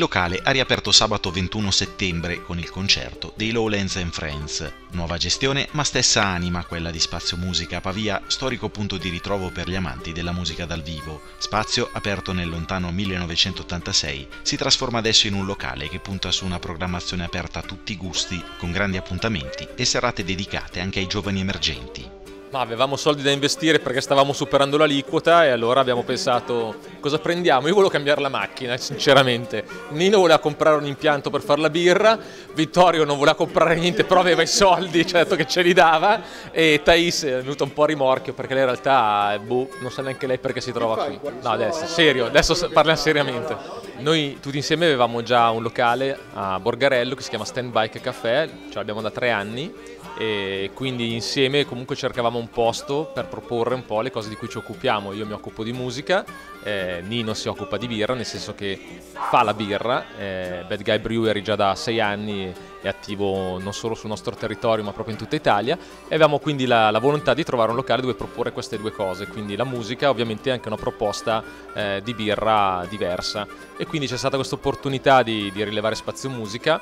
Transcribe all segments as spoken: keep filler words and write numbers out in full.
locale ha riaperto sabato ventuno settembre con il concerto dei Lowlands and Friends. Nuova gestione ma stessa anima, quella di Spazio Musica a Pavia, storico punto di ritrovo per gli amanti della musica dal vivo. Spazio, aperto nel lontano millenovecentottantasei, si trasforma adesso in un locale che punta su una programmazione aperta a tutti i gusti, con grandi appuntamenti e serate dedicate anche ai giovani emergenti. Ma avevamo soldi da investire perché stavamo superando l'aliquota e allora abbiamo pensato cosa prendiamo? Io volevo cambiare la macchina, sinceramente. Nino voleva comprare un impianto per fare la birra, Vittorio non voleva comprare niente però aveva i soldi, certo che ce li dava, e Thais è venuta un po' a rimorchio perché lei in realtà boh, non sa neanche lei perché si trova qui. No, adesso, serio, adesso parliamo seriamente. Noi tutti insieme avevamo già un locale a Borgarello che si chiama Stand Bike Café, ce l'abbiamo da tre anni. E quindi insieme comunque cercavamo un posto per proporre un po' le cose di cui ci occupiamo. Io mi occupo di musica, eh, Nino si occupa di birra, nel senso che fa la birra, eh, Bad Guy Brewery già da sei anni è attivo non solo sul nostro territorio ma proprio in tutta Italia, e avevamo quindi la, la volontà di trovare un locale dove proporre queste due cose, quindi la musica, ovviamente anche una proposta eh, di birra diversa, e quindi c'è stata questa opportunità di, di rilevare Spazio Musica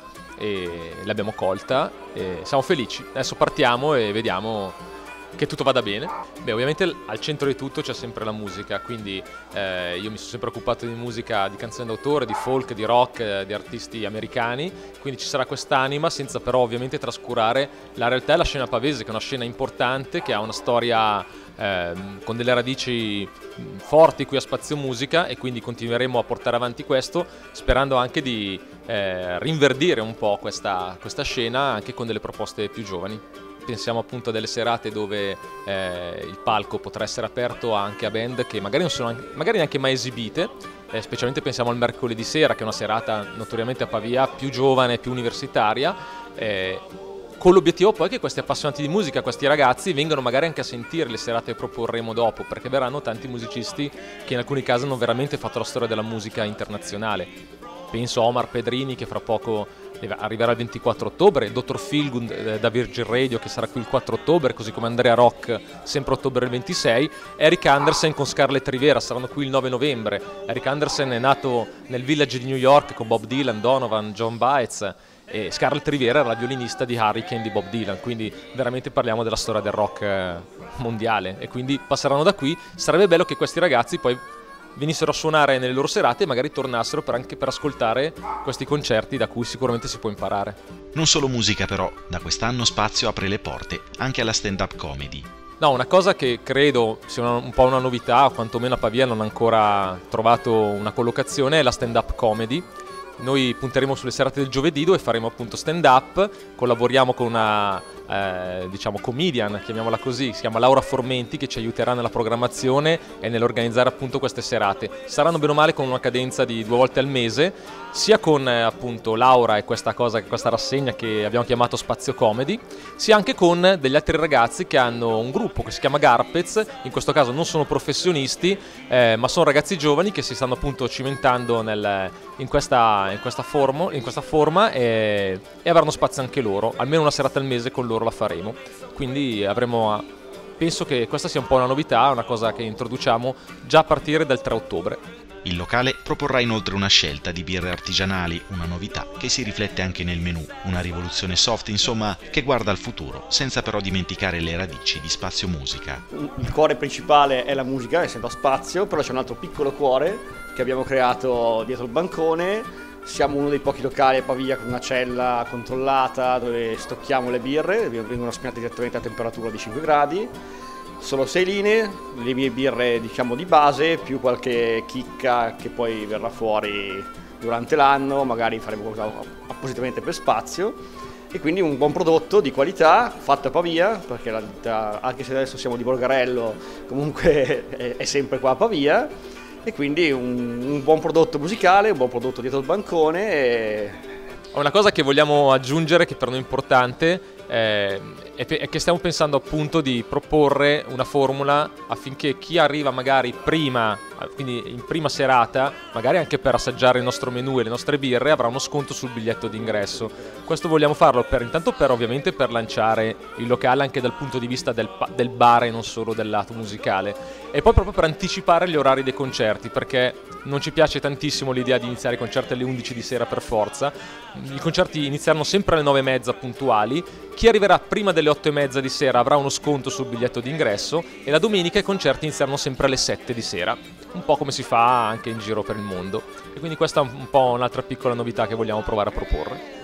e l'abbiamo colta e siamo felici. Adesso partiamo e vediamo che tutto vada bene. Beh, ovviamente al centro di tutto c'è sempre la musica, quindi eh, io mi sono sempre occupato di musica, di canzoni d'autore, di folk, di rock, eh, di artisti americani, quindi ci sarà quest'anima senza però ovviamente trascurare la realtà e la scena pavese, che è una scena importante, che ha una storia eh, con delle radici forti qui a Spazio Musica, e quindi continueremo a portare avanti questo sperando anche di eh, rinverdire un po' questa, questa scena anche con delle proposte più giovani. Pensiamo appunto a delle serate dove eh, il palco potrà essere aperto anche a band che magari non sono anche, magari neanche mai esibite, eh, specialmente pensiamo al mercoledì sera, che è una serata notoriamente a Pavia più giovane, più universitaria, eh, con l'obiettivo poi che questi appassionati di musica, questi ragazzi, vengano magari anche a sentire le serate che proporremo dopo, perché verranno tanti musicisti che in alcuni casi hanno veramente fatto la storia della musica internazionale. Penso a Omar Pedrini, che fra poco arriverà il ventiquattro ottobre, dottor Feelgood da Virgin Radio che sarà qui il quattro ottobre, così come Andrea Rock sempre ottobre il ventisei, Eric Andersen con Scarlett Rivera saranno qui il nove novembre. Eric Andersen è nato nel Village di New York con Bob Dylan, Donovan, John Baez, e Scarlett Rivera era la violinista di Hurricane di Bob Dylan, quindi veramente parliamo della storia del rock mondiale, e quindi passeranno da qui. Sarebbe bello che questi ragazzi poi venissero a suonare nelle loro serate e magari tornassero per anche per ascoltare questi concerti da cui sicuramente si può imparare. Non solo musica però, da quest'anno Spazio apre le porte anche alla stand-up comedy. No, una cosa che credo sia una, un po' una novità, o quantomeno a Pavia non ha ancora trovato una collocazione, è la stand-up comedy. Noi punteremo sulle serate del giovedì dove faremo appunto stand-up, collaboriamo con una eh, diciamo comedian, chiamiamola così, si chiama Laura Formenti, che ci aiuterà nella programmazione e nell'organizzare appunto queste serate. Saranno bene o male con una cadenza di due volte al mese, sia con eh, appunto Laura e questa cosa, questa rassegna che abbiamo chiamato Spazio Comedy, sia anche con degli altri ragazzi che hanno un gruppo che si chiama Garpez. In questo caso non sono professionisti, eh, ma sono ragazzi giovani che si stanno appunto cimentando nel, in questa in questa forma, in questa forma e, e avranno spazio anche loro, almeno una serata al mese con loro la faremo, quindi avremo, penso che questa sia un po' una novità, una cosa che introduciamo già a partire dal tre ottobre. Il locale proporrà inoltre una scelta di birre artigianali, una novità che si riflette anche nel menù, una rivoluzione soft insomma che guarda al futuro, senza però dimenticare le radici di Spazio Musica. Il cuore principale è la musica, essendo a Spazio, però c'è un altro piccolo cuore che abbiamo creato dietro il bancone. Siamo uno dei pochi locali a Pavia con una cella controllata dove stocchiamo le birre, vengono spinate direttamente a temperatura di cinque gradi. Solo sei linee, le mie birre diciamo di base, più qualche chicca che poi verrà fuori durante l'anno, magari faremo qualcosa appositamente per Spazio, e quindi un buon prodotto di qualità fatto a Pavia, perché la ditta, anche se adesso siamo di Borgarello, comunque è, è sempre qua a Pavia, e quindi un, un buon prodotto musicale, un buon prodotto dietro il bancone. E... Una cosa che vogliamo aggiungere, che per noi è importante, eh, è che stiamo pensando appunto di proporre una formula affinché chi arriva magari prima, quindi in prima serata, magari anche per assaggiare il nostro menù e le nostre birre, avrà uno sconto sul biglietto d'ingresso. Questo vogliamo farlo per, intanto per ovviamente per lanciare il locale anche dal punto di vista del, del bar e non solo del lato musicale, e poi proprio per anticipare gli orari dei concerti, perché non ci piace tantissimo l'idea di iniziare i concerti alle undici di sera per forza. I concerti inizieranno sempre alle nove e mezza puntuali, chi arriverà prima delle otto e mezza di sera avrà uno sconto sul biglietto d'ingresso e la domenica i concerti inizieranno sempre alle sette di sera, un po' come si fa anche in giro per il mondo, e quindi questa è un po' un'altra piccola novità che vogliamo provare a proporre.